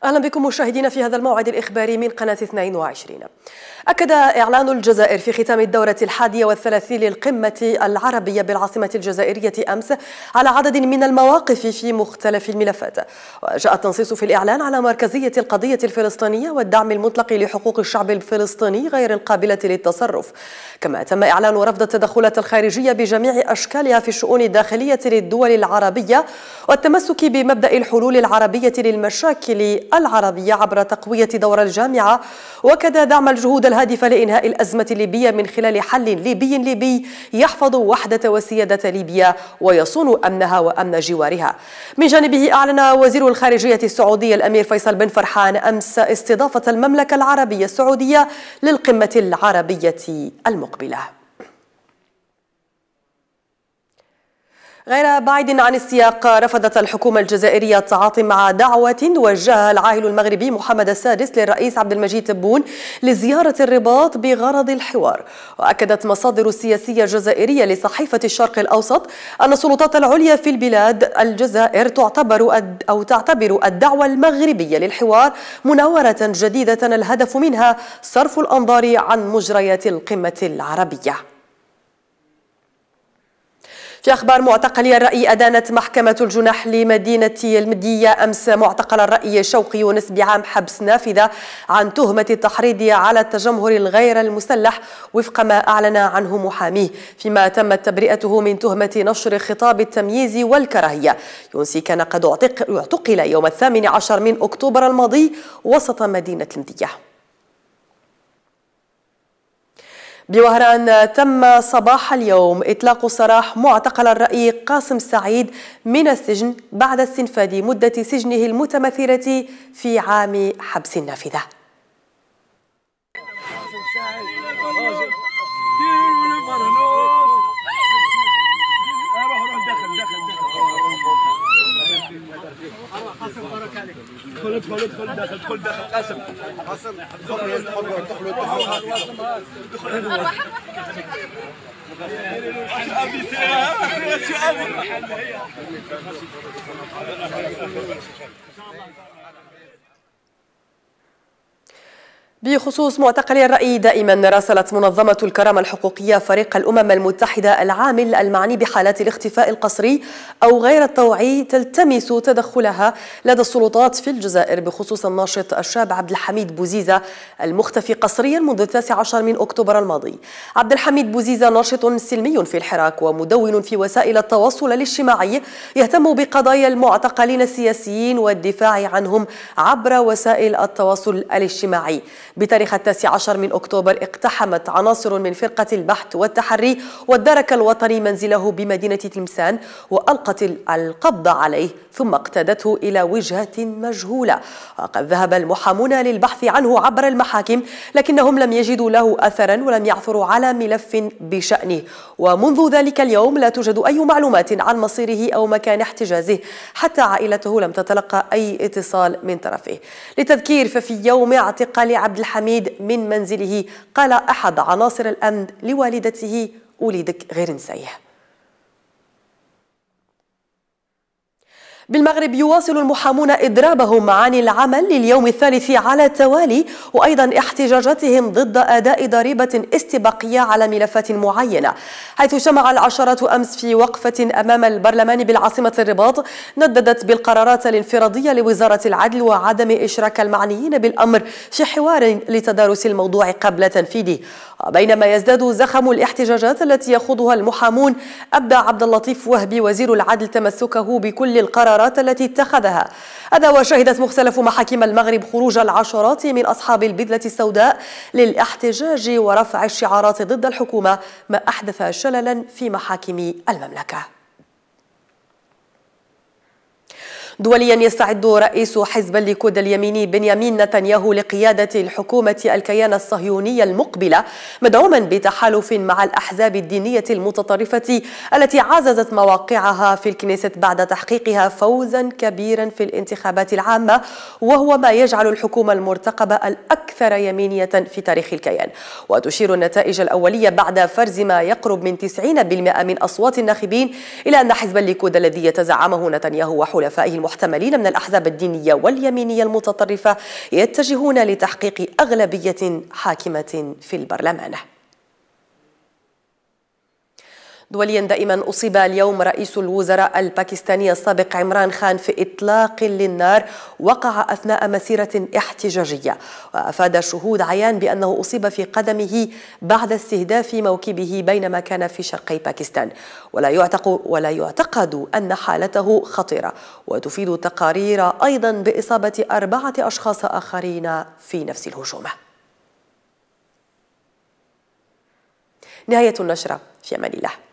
أهلا بكم مشاهدينا في هذا الموعد الإخباري من قناة 22. أكد إعلان الجزائر في ختام الدورة 31 للقمة العربية بالعاصمة الجزائرية أمس على عدد من المواقف في مختلف الملفات. وجاء التنصيص في الإعلان على مركزية القضية الفلسطينية والدعم المطلق لحقوق الشعب الفلسطيني غير القابلة للتصرف. كما تم إعلان رفض التدخلات الخارجية بجميع أشكالها في الشؤون الداخلية للدول العربية والتمسك بمبدأ الحلول العربية للمشاكل العربية عبر تقوية دور الجامعة، وكذا دعم الجهود الهادفة لإنهاء الأزمة الليبية من خلال حل ليبي يحفظ وحدة وسيادة ليبيا ويصون أمنها وأمن جوارها. من جانبه أعلن وزير الخارجية السعودي الأمير فيصل بن فرحان أمس استضافة المملكة العربية السعودية للقمة العربية المقبلة. غير بعيد عن السياق، رفضت الحكومة الجزائرية التعاطي مع دعوة وجهها العاهل المغربي محمد السادس للرئيس عبد المجيد تبون لزيارة الرباط بغرض الحوار. وأكدت مصادر سياسية جزائرية لصحيفة الشرق الأوسط أن السلطات العليا في البلاد الجزائر تعتبر الدعوة المغربية للحوار مناورة جديدة الهدف منها صرف الأنظار عن مجريات القمة العربية. في أخبار معتقلي الرأي، أدانت محكمة الجناح لمدينة المدية أمس معتقل الرأي شوقي يونس بعام حبس نافذة عن تهمة التحريض على التجمهر الغير المسلح وفق ما أعلن عنه محاميه، فيما تمت تبرئته من تهمة نشر خطاب التمييز والكراهية. يونسي كان قد اعتقل يوم 18 من أكتوبر الماضي وسط مدينة المدية. بوهران تم صباح اليوم إطلاق سراح معتقل الرأي قاسم سعيد من السجن بعد استنفاذ مدة سجنه المتمثلة في عام حبس النافذة. ادخل داخل قاسم بخصوص معتقلي الرأي، دائما راسلت منظمة الكرامة الحقوقية فريق الأمم المتحدة العامل المعني بحالات الاختفاء القسري أو غير الطوعي تلتمس تدخلها لدى السلطات في الجزائر بخصوص الناشط الشاب عبد الحميد بوزيزة المختفي قسريا منذ 19 من أكتوبر الماضي. عبد الحميد بوزيزة ناشط سلمي في الحراك ومدون في وسائل التواصل الاجتماعي يهتم بقضايا المعتقلين السياسيين والدفاع عنهم عبر وسائل التواصل الاجتماعي. بتاريخ 19 من أكتوبر اقتحمت عناصر من فرقة البحث والتحري والدرك الوطني منزله بمدينة تلمسان وألقت القبض عليه ثم اقتادته إلى وجهة مجهولة. وقد ذهب المحامون للبحث عنه عبر المحاكم لكنهم لم يجدوا له أثرا ولم يعثروا على ملف بشأنه، ومنذ ذلك اليوم لا توجد أي معلومات عن مصيره أو مكان احتجازه، حتى عائلته لم تتلقى أي اتصال من طرفه. للتذكير، ففي يوم اعتقال عبد الحميد من منزله قال أحد عناصر الأمن لوالدته: أولدك غير نسيه. بالمغرب يواصل المحامون إضرابهم عن العمل لليوم الثالث على التوالي وأيضا احتجاجاتهم ضد أداء ضريبة استباقية على ملفات معينة، حيث جمع العشرات أمس في وقفة أمام البرلمان بالعاصمة الرباط نددت بالقرارات الانفرادية لوزارة العدل وعدم إشراك المعنيين بالأمر في حوار لتدارس الموضوع قبل تنفيذه. بينما يزداد زخم الاحتجاجات التي يخوضها المحامون، أبدى عبد اللطيف وهبي وزير العدل تمسكه بكل القرارات التي اتخذها. هذا وشهدت مختلف محاكم المغرب خروج العشرات من أصحاب البذلة السوداء للاحتجاج ورفع الشعارات ضد الحكومة، ما أحدث شللا في محاكم المملكة. دوليا، يستعد رئيس حزب الليكود اليميني بنيامين نتنياهو لقيادة الحكومة الكيان الصهيوني المقبلة، مدعوما بتحالف مع الأحزاب الدينية المتطرفة التي عززت مواقعها في الكنيست بعد تحقيقها فوزا كبيرا في الانتخابات العامة، وهو ما يجعل الحكومة المرتقبة الأكثر يمينية في تاريخ الكيان. وتشير النتائج الأولية بعد فرز ما يقرب من 90% من أصوات الناخبين إلى أن حزب الليكود الذي يتزعمه نتنياهو وحلفائه محتملين من الأحزاب الدينية واليمينية المتطرفة يتجهون لتحقيق أغلبية حاكمة في البرلمان. دوليا دائما أصيب اليوم رئيس الوزراء الباكستاني السابق عمران خان في إطلاق للنار وقع أثناء مسيرة احتجاجية، وأفاد شهود عيان بأنه أصيب في قدمه بعد استهداف موكبه بينما كان في شرقي باكستان، ولا يعتقد أن حالته خطيرة، وتفيد تقارير أيضا بإصابة 4 أشخاص آخرين في نفس الهجوم. نهاية النشرة، في أمان الله.